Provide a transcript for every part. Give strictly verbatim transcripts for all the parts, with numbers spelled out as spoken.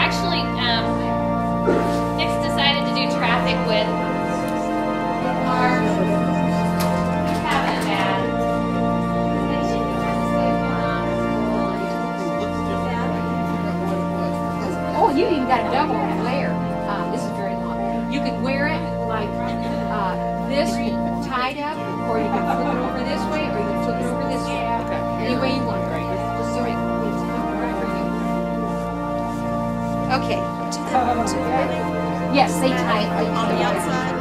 Actually, um, Nick's decided to do traffic with our cabin bad. Oh, you even got a double layer. Uh, this is very long. You could wear it like uh, this, tied up, or you can flip it over this way, or you can flip it over this way. Any way you want. Just so it- it's comfortable for you. Okay. Yes, they tie it like On the outside?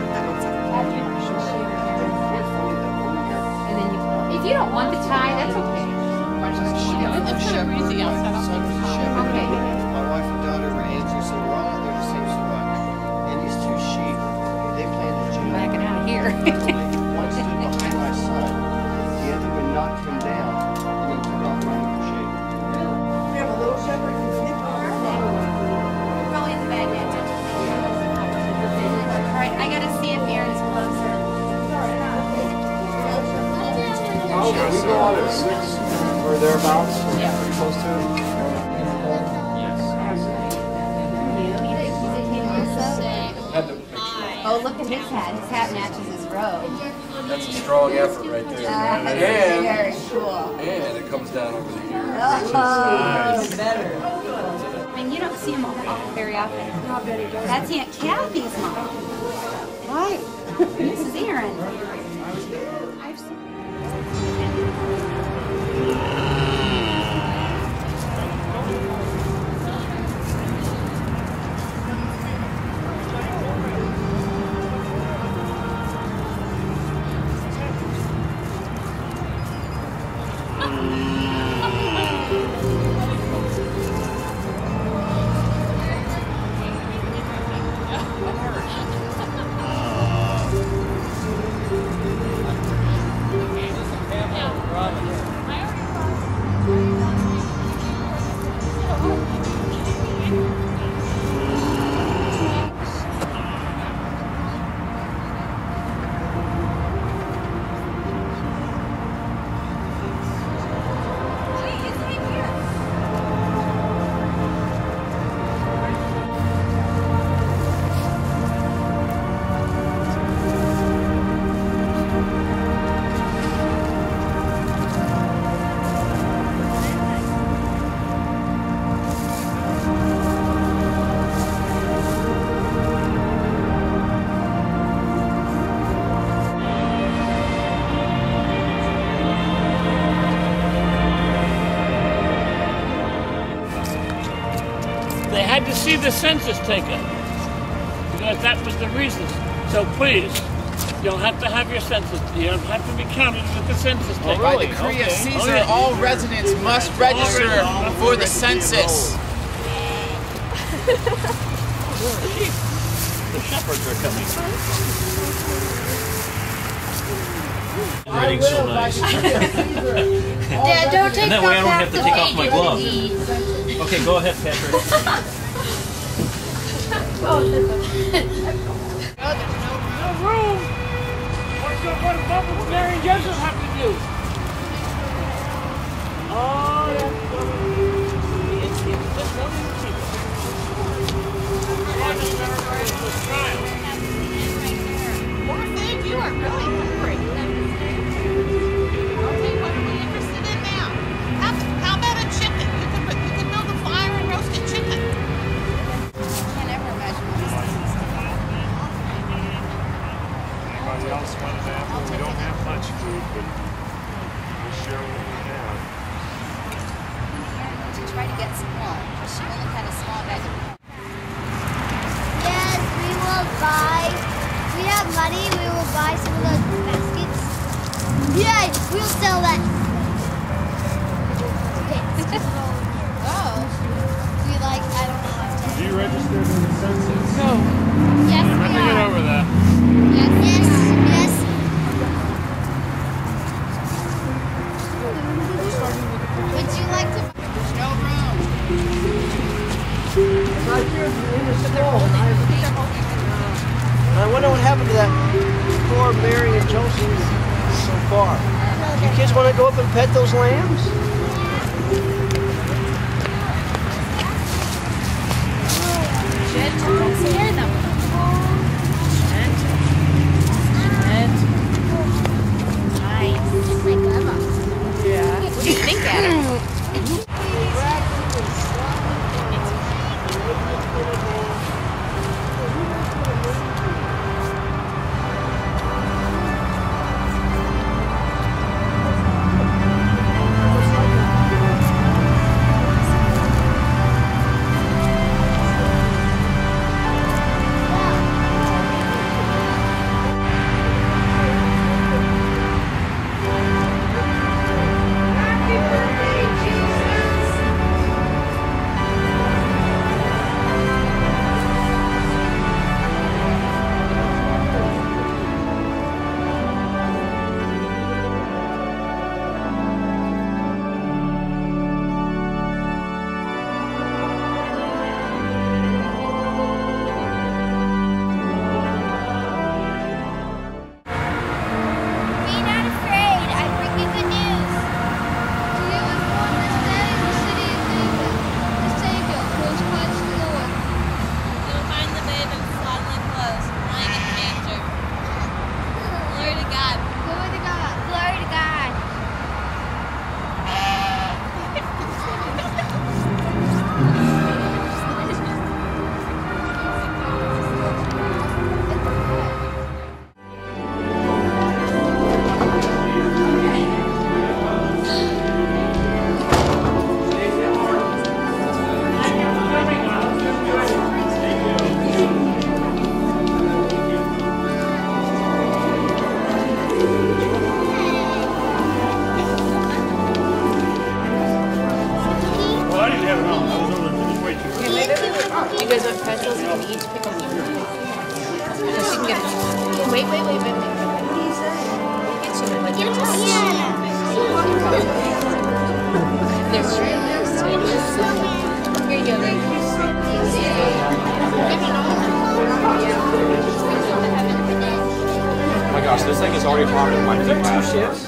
And then you, if you don't want the tie, that's okay. It's kind of breezy outside. Okay. My wife and daughter were Angie, so we're all out there the same spot. And these two sheep, they planted June. Backing out of here. One stood behind my son. The other one knocked him down and then took off running for shade. We have a little shepherd. Probably in the bag net. All right, I gotta see if Aaron's closer. Oh, we go out at six or thereabouts. Yeah. Pretty close to it. Oh, look at his hat. His hat matches his robe. That's a strong effort right there. Uh, and, very cool. and it comes down over the ear. Oh, Which is better. I mean, you don't see him very often. That's Aunt Kathy's mom. Right. This is Aaron. I've seen They had to see the census taken because that was the reason. So please, you don't have to have your census. You don't have to be counted with the census taken. By decree of Caesar, all residents must register for the census. The shepherds are coming. Writing so nice. Dad, don't take And that way I don't off have to the take off my pages. glove. Okay, go ahead, Patrick. No room. What does what does Mary and Joseph have to do? Oh, that's it's it's just one of the people. Why does Mary go to trial? Poor thing, you are really hungry. Okay, what are we interested in now? How, how about a chicken? You could, you could build a fire and roast a chicken. Can't ever imagine what this is. Anybody else want to have? We don't have much food, but we'll share what we have. To try to get some more. She only had a small bag. Yes, we will buy. We have money. We will buy some of those baskets. Yay! We'll sell that. Oh. We like, I don't know. Did you register for the census? No. Yes, Let we me get are. over that. Yes, yes, yes. Would you like to? There's no room. I wonder what happened to that poor Mary and Joseph so far. You kids want to go up and pet those lambs? guys want pretzels? You can each pick one. So she can get it. Wait, wait, wait, wait, wait. Get you one. Give it to Sienna. There's three of those. Here you go, baby. Oh my gosh, this thing is already harder than my two ships.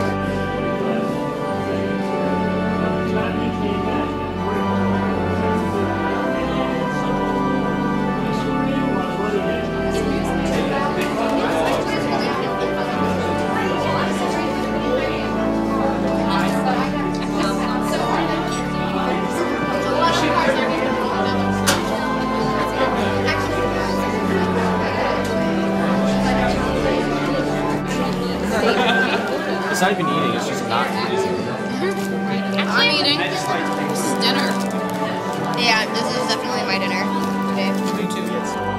It's not even eating, it's just not eating. I'm eating. This is dinner. Yeah, this is definitely my dinner. Okay. Me too.